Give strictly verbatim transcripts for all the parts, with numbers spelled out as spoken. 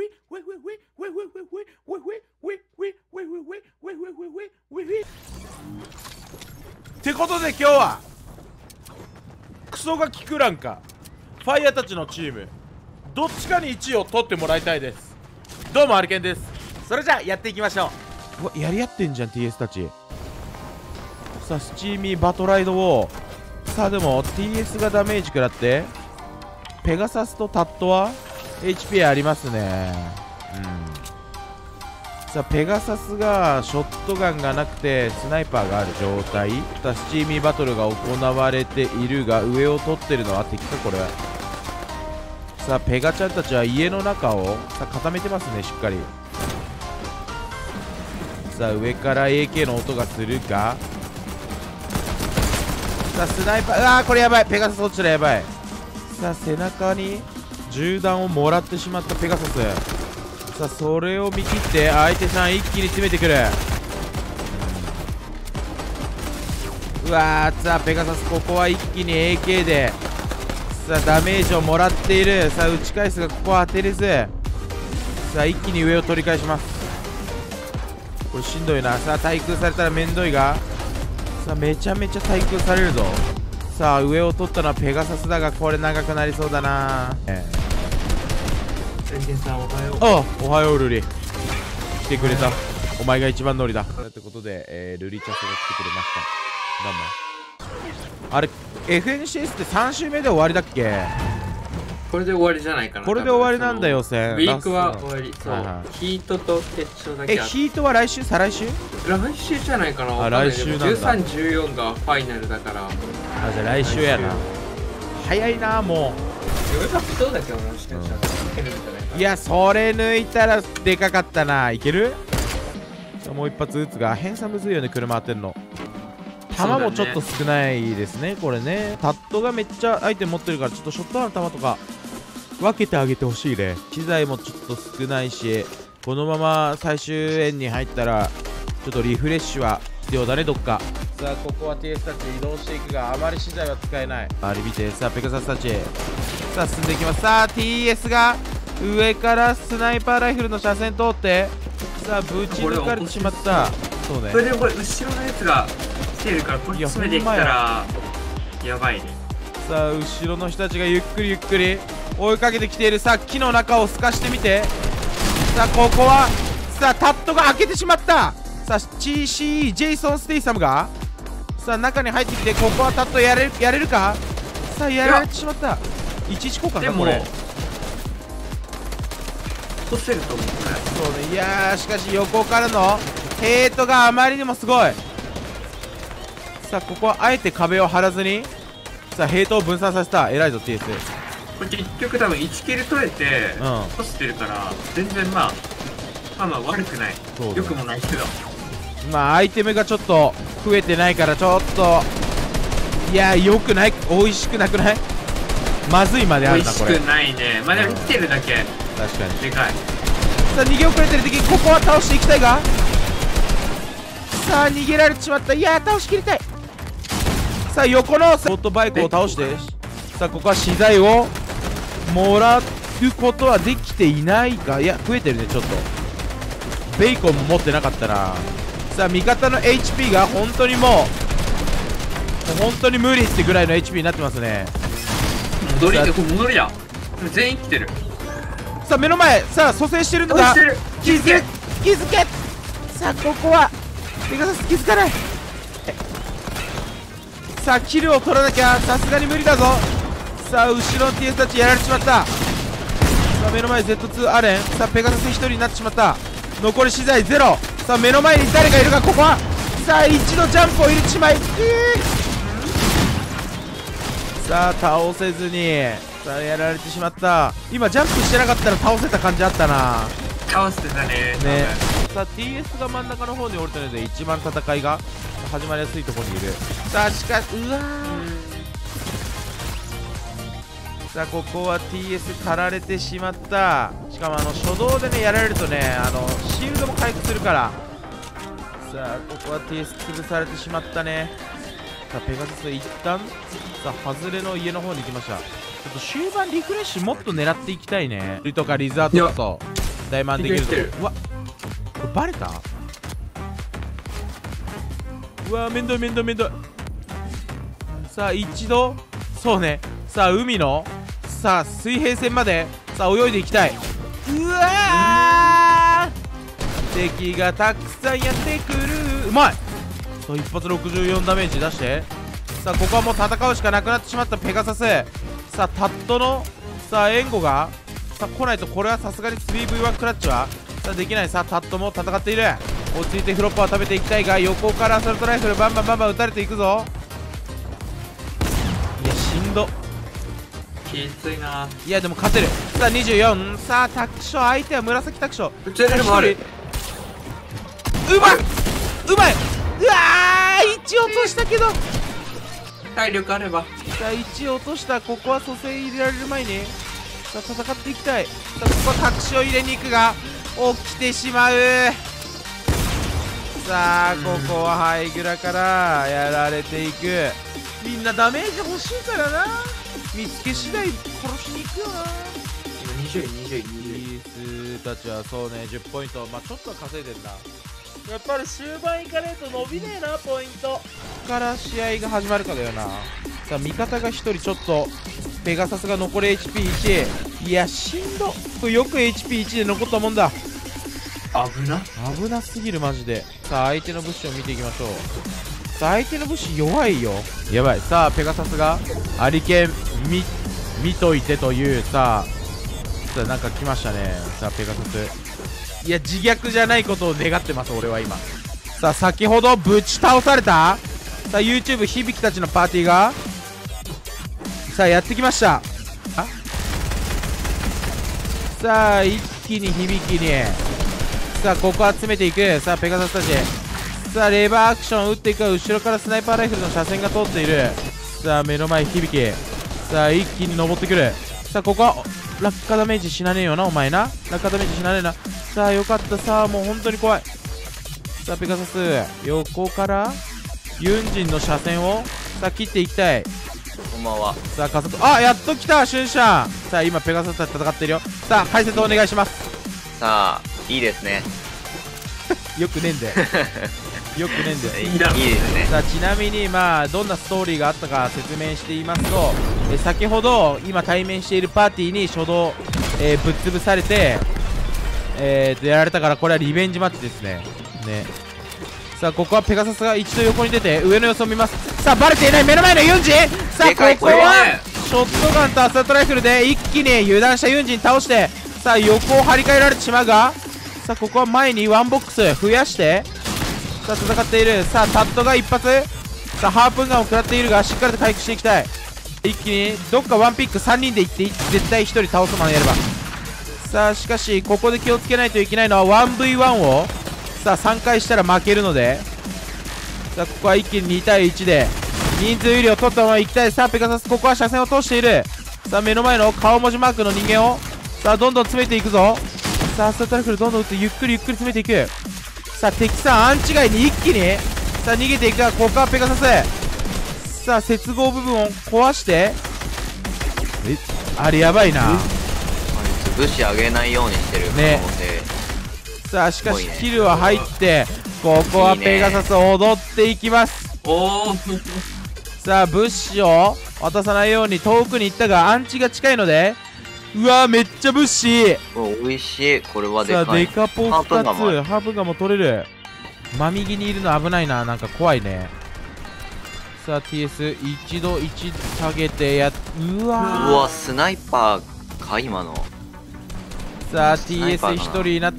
てことで今日はクソガキクランかファイヤーたちのチームどっちかにいちいを取ってもらいたいです。どうもアルケンです。それじゃあやっていきましょう。うわ、やり合ってんじゃん ティーエス たち。さあスチーミーバトライドをさあでも ティーエス がダメージ食らってペガサスとタットは エイチピー ありますね。うん。さあペガサスがショットガンがなくてスナイパーがある状態。さあスチーミーバトルが行われているが上を取ってるのは敵かこれ。さあペガちゃんたちは家の中をさあ固めてますねしっかり。さあ上から エーケー の音がするか。さあスナイパー、うわーこれやばい、ペガサス落ちたらやばい。さあ背中に銃弾をもらってしまったペガサス。さあそれを見切って相手さん一気に詰めてくる。うわーさあペガサスここは一気に エーケー でさあダメージをもらっている。さあ打ち返すがここは当てれず、さあ一気に上を取り返します。これしんどいな。さあ対空されたらめんどいが、さあめちゃめちゃ対空されるぞ。さあ上を取ったのはペガサスだがこれ長くなりそうだな。ええルリさんおはよう。 ああおはようルリ、来てくれた。お前が一番乗りだってことで、えー、ルリチャスが来てくれました。どうも。あれ エフエヌシーエス ってさん週目で終わりだっけ。 これで終わりじゃないかな。 これで終わりなんだ予選。 ウィークは終わり。そう、はいはい、ヒートと決勝だけ。 えヒートは来週再来週来週じゃないかな。 あ来週なんだ。 じゅうさん、じゅうよんがファイナルだから。 あじゃあ来週やな。早いなもう。 よかったそうだけどな、してるじゃない。 いやそれ抜いたらでかかったな。いける。もう一発撃つが変さむずいよね車当てんの。弾もちょっと少ないですねこれね。タットがめっちゃアイテム持ってるからちょっとショットガンの弾とか分けてあげてほしいね。機材もちょっと少ないしこのまま最終円に入ったらちょっとリフレッシュは必要だねどっか。さあここは ティーエス たち移動していくがあまり資材は使えない。あれ見て。さあペガサスたちさあ進んでいきます。さあ ティーエス が上からスナイパーライフルの車線通ってさあぶち抜かれてしまった。そうね。 それでこれ後ろのやつが来てるからこれ詰めてきたらやばいね。 さあ後ろの人たちがゆっくりゆっくり追いかけてきている。さあ木の中を透かしてみて。さあここはさあタットが開けてしまった。さあ シーシーイー ジェイソン・ステイサムがさあ中に入ってきてここはタットやれやれるか。さあやられてしまった。いちいち交換だこれ。 落とせると思うね。 そうね。いやーしかし横からのヘイトがあまりにもすごい。さあここはあえて壁を張らずにさあヘイトを分散させた。偉いぞ ティーエス。 これ結局多分いちキル取れて落としてるから全然まあまあまあ悪くない。よくもないけどまあアイテムがちょっと増えてないからちょっといやーよくない。美味しくなくない。まずいまであるなこれ。 美味しくないね。まあでも生きてるだけ確かにでかい。 さあ逃げ遅れてる敵ここは倒していきたいがさあ逃げられてしまった。いやー倒しきりたい。さあ横のオートバイクを倒してさあここは資材をもらうことはできていないか。いや増えてるねちょっと。ベーコンも持ってなかったな。さあ味方の エイチピー が本当にもう本当に無理ってぐらいの エイチピー になってますね。 戻りでこれ戻りだ。全員来てる。 さあ目の前さあ蘇生してるのが気づけ気づけ。さあここはペガサス気づかない。さあキルを取らなきゃさすがに無理だぞ。さあ後ろの ティーエス たちやられてしまった。さあ目の前 ゼットツー アレン。さあペガサスひとりになってしまった。残り資材ゼロ。さあ目の前に誰がいるかここはさあ一度ジャンプを入れてしまい、えー、さあ倒せずにさあやられてしまった。今ジャンプしてなかったら倒せた感じあったな。 倒してたね。 ね。さあ ティーエス が真ん中の方に降りたので一番戦いが始まりやすいところにいる。さあしかしうわーさあここは ティーエス 狩られてしまった。しかもあの初動でねやられるとねあのシールドも回復するから。さあここは ティーエス 潰されてしまったね。さあペガサス一旦さあ外れの家の方に行きました。ちょっと終盤リフレッシュもっと狙っていきたいね。リとかリザートと大満できるぞ。 できてるうわ、これバレた。うわ、めんどいめんどいめんどい。さあ一度、そうね、さあ海のさあ水平線までさあ泳いでいきたい。うわー、敵がたくさんやってくる。うまい。さあ一発ろくじゅうよんダメージ出して、さあここはもう戦うしかなくなってしまったペガサス。さあタットのさあ援護がさあ来ないと、これはさすがに スリーブイワン クラッチはさあできない。さあタットも戦っている。落ち着いてフロッパーを食べていきたいが、横からアサルトライフルバンバンバンバン撃たれていくぞ。いやしんど。 きついな。 いやでも勝てる。さあにじゅうよん。さあ拓将、相手は紫拓将。 宇宙レベルもある。 うまいうまいうわー、いち落としたけど、 体力あれば。 さあいち落とした。ここは蘇生入れられる前にさあ戦っていきたい。さあここは拓将入れに行くが起きてしまう。さあここはハイグラからやられていく。みんなダメージ欲しいからな。見つけ次第殺しに行くよな。 今にじゅう、にじゅう、にじゅう。 イースたちはそうねじゅっポイント、まあちょっとは稼いでんな。やっぱり終盤いかねえと伸びねえなポイント。ここから試合が始まるかだよな。さあ味方がひとりちょっとペガサスが残り エイチピーいち。 いやしんど。これよく エイチピーいち で残ったもんだ。 危な。 危なすぎるマジで。さあ相手の物資を見ていきましょう。さあ相手の物資弱いよ。やばい。さあペガサスがアリケン見見といてというさあ、さあなんか来ましたね。さあペガサス、いや自虐じゃないことを願ってます俺は今。さあ先ほどぶち倒されたさあ YouTube 響たちのパーティーがさあやってきました。あさあ一気に響にさあここ集めていく。さあペガサスたち、さあレバーアクションを打っていくが、後ろからスナイパーライフルの車線が通っている。さあ目の前響き、さあ一気に登ってくる。さあここは落下ダメージ死なねえよなお前な。落下ダメージ死なねえな。さあよかった。さあもう本当に怖い。さあペガサス横からユンジンの車線をさあ切っていきたい。 こんばんは。 さあ加速、あやっと来たシュンシャン。さあ今ペガサスと戦ってるよ。さあ解説お願いします。 さあ、いいですね。 よくねえんだよよくねえんだよ。 いいだろ。いいですね。 さあちなみにまあどんなストーリーがあったか説明していますと、え先ほど今対面しているパーティーに初動、えーぶっ潰されてえーとやられたから、これはリベンジマッチですね。ねさあここはペガサスが一度横に出て上の様子を見ます。さあバレていない目の前のユンジン。さあでかいここはショットガンとアサルトライフルで一気に油断したユンジン倒して、さあ横を張り替えられてしまうが、さあここは前にワンボックス増やしてさあ戦っている。さあタットが一発、さあハープンガンを食らっているがしっかりと回復していきたい。一気にどっかワンピックさんにんでいって絶対ひとり倒すまでやれば。さあしかしここで気をつけないといけないのは ワンブイワン をさあさんかいしたら負けるので、さあここは一気ににたいいちで人数有利を取ったままいきたい。さあペガサスここは車線を通している。さあ目の前の顔文字マークの人間をさあどんどん詰めていくぞ。さあアスタートライフルどんどん打ってゆっくりゆっくり詰めていく。さあ敵さんアンチ外に一気にさあ逃げていくが、ここはペガサスさあ接合部分を壊して、えあれやばいな。 武士上げないようにしてる可能性、 ね、さあしかしキルは入ってここはペガサス踊っていきます。 おお。 さあ物資を渡さないように遠くに行ったがアンチが近いので、うわめっちゃ物資。 お美味しい。これはでかい。 さあデカポふたつハープンガンもある。 ハープンガンも取れる。真右にいるの危ないな、なんか怖いね。さあ ティーエス 一度いち下げてやっうわうわスナイパーか今の。 さあ ティーエス ひとりになった。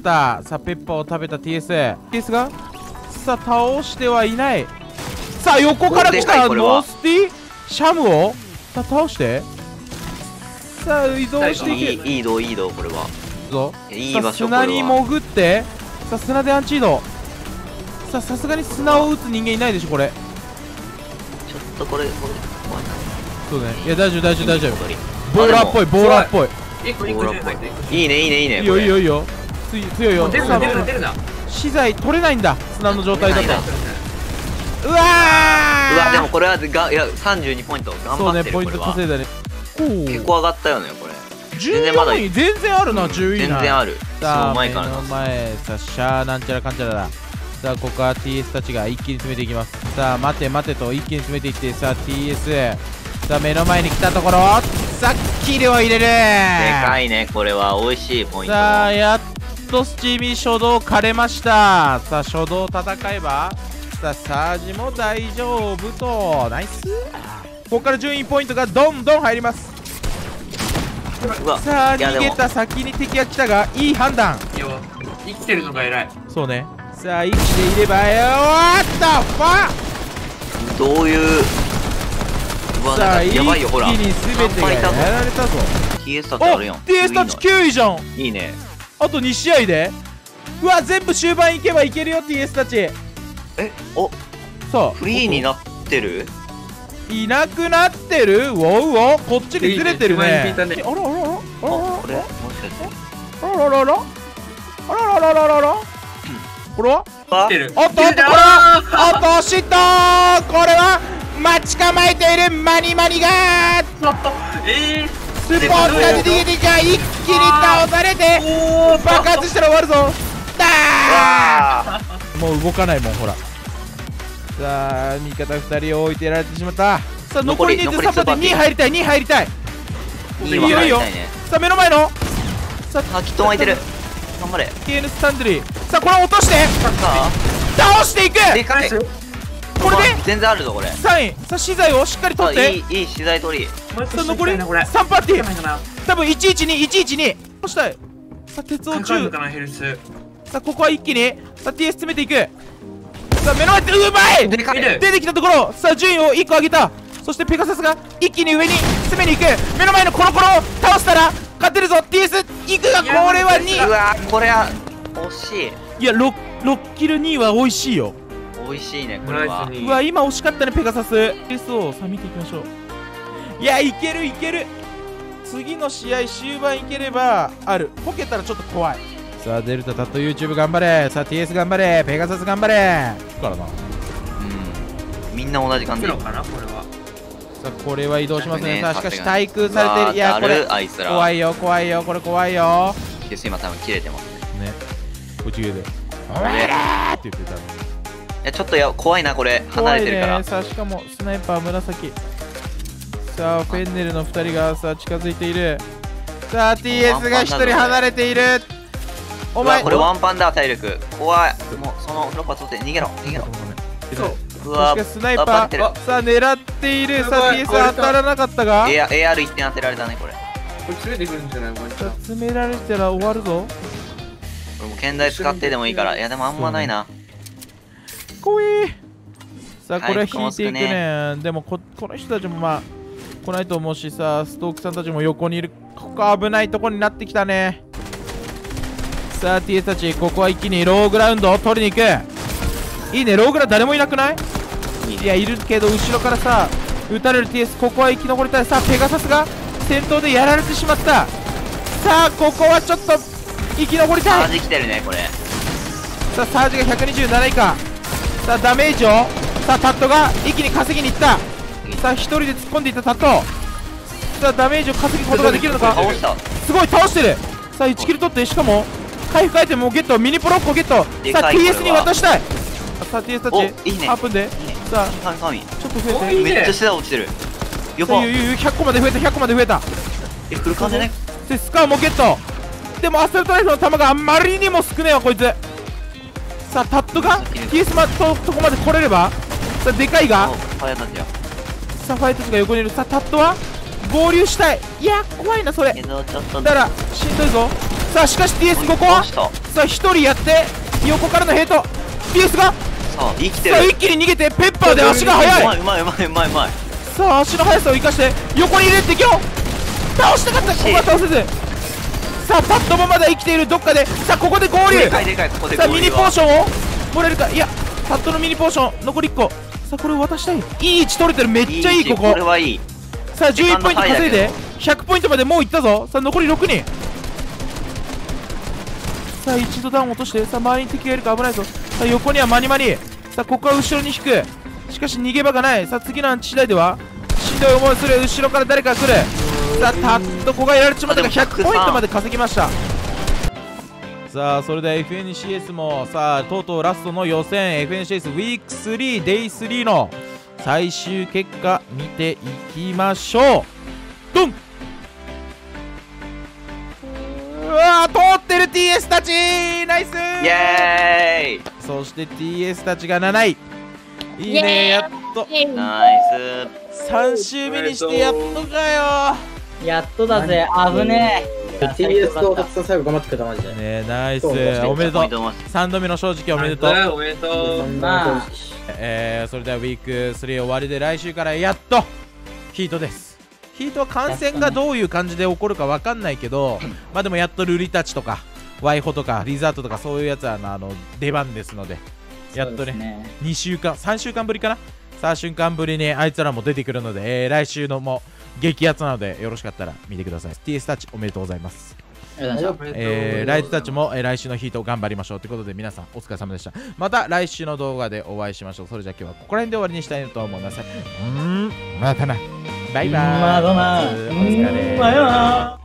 さあペッパーを食べた ティーエス ティーエス がさあ倒してはいない。さあ横から来たノースティシャムをさあ倒してさあ移動していけ。 いいいい移動いい移動。これはぞいい場所。 さあ砂に潜ってさあ砂でアンチ移動。さあさすがに砂を打つ人間いないでしょこれ。 ちょっとこれこれ怖いな。 そうね。いや大丈夫大丈夫大丈夫。 これボーラーっぽいボーラーっぽい。 一個一個出る。 いいねいいねいいね。 いいよいいよいいよ。つい強いよ。 出るな出るな出るな。 資材取れないんだ砂の状態だと。うわーうわでもこれはがいやさんじゅうにポイント頑張ってる。 そうねポイント稼いだね。 結構上がったよねこれ。 じゅうよんい全然あるな。じゅうい全然ある。 さあうまいからな。 目の前さシャーなんちゃらかんちゃらだ。さあここは ティーエス たちが一気に詰めていきます。さあ待て待てと一気に詰めていって、さあ ティーエス さあ目の前に来たところ、さあキルを入れる。ででかいね、これは美味しいポイントも。 さあやっとスチーミー初動枯れました。さあ初動戦えば、さあサージも大丈夫と。ナイス。ここから順位ポイントがどんどん入ります。 うわ、 さあいやでも逃げた先に敵が来たがいい判断。 いや生きてるのが偉い。 そうね。さあ生きていればよ。わったファどういう。うわ、 さあ一気なんかやばいよ、ほら。 に全てがやられたぞ。 ティーエス タッチあおるやん。 ティーエス タッチきゅういじゃん。 いいね。 あとに試合で、うわ全部終盤いけばいけるよ ティーエス タッチ。 え、お、 さあフリーになってる。 いなくなってる。ウォウウォこっちにずれてるね。 いいね一番引いたねあらあらあらあ、これもしかして。 あらあらあらあらあらあらあらあらこれはあ生きてる。 おっとおっとこれは落としたー。これは待ち構えているマニマニがえスポーツが出てきてが一気に倒されてー、おー爆発したら終わるぞ。だわーもう動かないもんほら。さあ味方ふたりを置いてられてしまった。さあ残り人数残りさんパーティーに入りたいに入りたい。 ー、 いいよいいよ。さあ目の前のさああ、きっと巻いてる。頑張れ。 ケーヌスタンドリー。さあこれ落としてさ倒していく。 あ、でかい。 これで全然あるぞ、これ。 さんい。さあ資材をしっかり取あ、 っていい、いい資材取り。 さあ残りこれさんパーティー。 かな。 多分いちいちにいちいちに押したい。さあ鉄を中。 かかるかなヘルス。 さあここは一気にさあ ティーエス 詰めていく。さあ目の前でうまいでかい。 出てきたところ、さあ順位をいっこ上げた。そしてペガサスが一気に上に詰めに行く。目の前のコロコロを倒したら勝てるぞ ティーエス。いくがこれはにうわ、これは惜しい。 いや 6, 6キルには美味しいよ。 美味しいね、これは。 うわ今惜しかったねペガサス。エスをさあ見ていきましょう。いやいけるいける。次の試合終盤いければある。こけたらちょっと怖い。さあデルタタット YouTube 頑張れ。さあ ティーエス 頑張れ。ペガサス頑張れからな。 うん。みんな同じ感じ。 黒かなこれは。 さあこれは移動しますね。 ねさあしかし対空されてる。いやこれあいつら怖いよ怖いよこれ怖いよゲス今多分切れてますね。 ね。こっち上で「お前ら!」って言ってたの。 いや、ちょっとや怖いな、これ。離れてるから。 怖いね。さあしかもスナイパー紫。さあフェンネルのふたりがさあ近づいている。さあ ティーエス がひとり離れている。お前うわ、これワンパンだ、体力。怖い。もうそのロッパ取って逃げろ逃げろ。 そう。 うわ、 確かスナイパあバレてるーさあ狙っている。さあ ティーエスやばい当たらなかったが、 エーアールいってん当てられたね、これ。 これ連れてくるんじゃないこれ。 さあ詰められたら終わるぞ。 これも剣台使ってでもいいから。いや、でもあんまないな。 こいい。さあこれははい引いていくね。でもここの人たちもまあ来ないと思うしさ、ストークさんたちも横にいる。ここ危ないとこになってきたね。さあ ティーエス たちここは一気にローグラウンドを取りに行く。いいね。ローグラ誰もいなくない？いやいるけど後ろからさ撃たれる ティーエス。ここは生き残りたい。さあペガサスが先頭でやられてしまった。さあここはちょっと生き残りたい。 マジ来てるね、これ。 さあサージがひゃくにじゅうなな以下。さあダメージをさあタットが一気に稼ぎに行った。さあ一人で突っ込んでいったタット。さあダメージを稼ぐことができるのか。 倒した。 すごい倒してる。さあいちキル取って、しかも回復アイテムをゲット。ミニプロックをゲット。 でかいさあ ティーエス にこれは渡したい。さあ ティーエス たちおいいねはっぷんでいいね。 さあ神神。 ちょっと増えて。 おいいねめっちゃ下落ちてる。やさあば。 ゆうゆうひゃっこまで増えた。ひゃっこまで増えた。 え、フルカンじゃね？ でスカーもゲット。でもアスタルトライフの弾があまりにも少ねえわこいつ。さあタットが ティーエス まととこまで来れれば。さあでかいがお、ファイヤータッチや。 サファイたちが横にいる。さあタットは合流したい。いや怖いなそれ。 けどちょっとだからしんどいぞ。さあしかし ティーエス ここは倒した。 さあひとりやって横からのヘイト。 ティーエス がさあ生きてる。 さあ一気に逃げてペッパーで足が速い。 うまいうまいうまいうまいうまい。 さあ足の速さを生かして横に入れていけよ。倒したかった。ここは倒せず。さあタットもまだ生きている。どっかでさあここで合流。 でかいでかい、ここでさあミニ合流はポーションをもらえるか。いやタットのミニポーション残りいっこ。さあこれを渡したい。いい位置取れてる。めっちゃいい。こここれはいい。 さあじゅういちポイント稼いでひゃくポイントまでもういったぞ。さあ残りろくにん。さあ一度ダウン落として。さあ周りに敵がいるか危ないぞ。さあ横にはマニマニ。さあここは後ろに引く。しかし逃げ場がない。さあ次のアンチ次第ではしんどい思いする。後ろから誰かが来る。 さあタットこがやられちまったがひゃくポイントまで稼ぎました。さあそれでは エフエヌシーエス もさあとうとうラストの予選 エフエヌシーエス ウィークスリーデイスリーの最終結果見ていきましょう。ドン。うわー通ってる ティーエス たちナイスー。 イエーイ。 そして ティーエス たちがなないいいねやっとナイス。 さん週目にしてやっとかよ。 やっとだぜ、危ねえ。 ティーエス とたくさん最後頑張ってくれたマジで。 ねえナイスおめでとう。さんどめの正直おめでとう。 おめでとう。 まあえー、それではウィークスリー終わりで来週からやっとヒートです。ヒートは観戦がどういう感じで起こるか分かんないけど、まあでもやっとルリたちとかワイホとかリザートとかそういうやつはあの出番ですので、やっとねねにしゅうかんさんしゅうかんぶりかなさんしゅうかんぶりにあいつらも出てくるので、えー、来週のも激アツなのでよろしかったら見てください。 ティーエス たちおめでとうございます。えー、ライトたちも、えー、来週のヒート頑張りましょうということで、皆さんお疲れ様でした。また来週の動画でお会いしましょう。それじゃあ今日はここら辺で終わりにしたいと思います。うーんまたなバイバーイ。 まだなお疲れ。 まだな。